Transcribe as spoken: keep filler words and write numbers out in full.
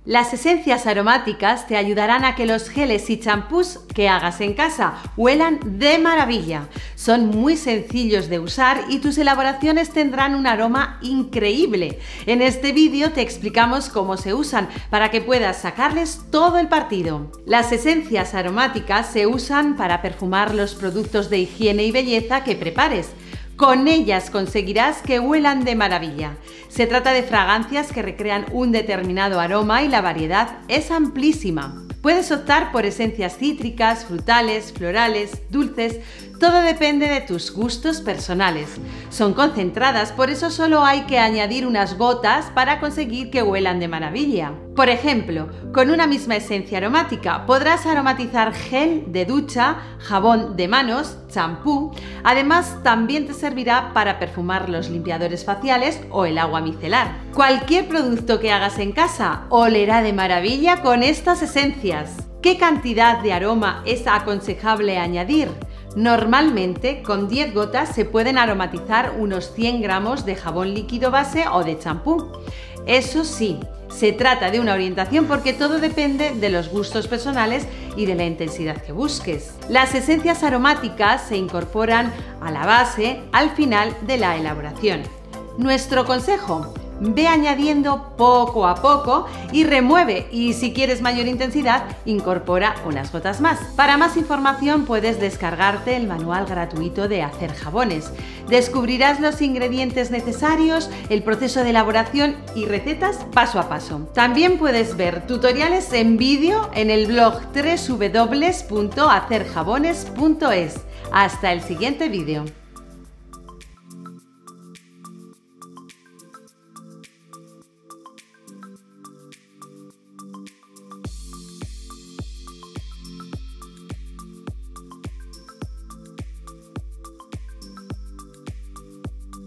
Las esencias aromáticas te ayudarán a que los geles y champús que hagas en casa huelan de maravilla. Son muy sencillos de usar y tus elaboraciones tendrán un aroma increíble. En este vídeo te explicamos cómo se usan para que puedas sacarles todo el partido. Las esencias aromáticas se usan para perfumar los productos de higiene y belleza que prepares. Con ellas conseguirás que huelan de maravilla. Se trata de fragancias que recrean un determinado aroma y la variedad es amplísima. Puedes optar por esencias cítricas, frutales, florales, dulces, todo depende de tus gustos personales. Son concentradas, por eso solo hay que añadir unas gotas para conseguir que huelan de maravilla. Por ejemplo, con una misma esencia aromática podrás aromatizar gel de ducha, jabón de manos, champú. Además, también te servirá para perfumar los limpiadores faciales o el agua micelar. Cualquier producto que hagas en casa olerá de maravilla con estas esencias. ¿Qué cantidad de aroma es aconsejable añadir? Normalmente, con diez gotas se pueden aromatizar unos cien gramos de jabón líquido base o de champú. Eso sí, se trata de una orientación porque todo depende de los gustos personales y de la intensidad que busques. Las esencias aromáticas se incorporan a la base al final de la elaboración. Nuestro consejo: ve añadiendo poco a poco y remueve, y si quieres mayor intensidad, incorpora unas gotas más. Para más información puedes descargarte el manual gratuito de hacer jabones. Descubrirás los ingredientes necesarios, el proceso de elaboración y recetas paso a paso. También puedes ver tutoriales en vídeo en el blog doble u doble u doble u punto hacer jabones punto es. Hasta el siguiente vídeo.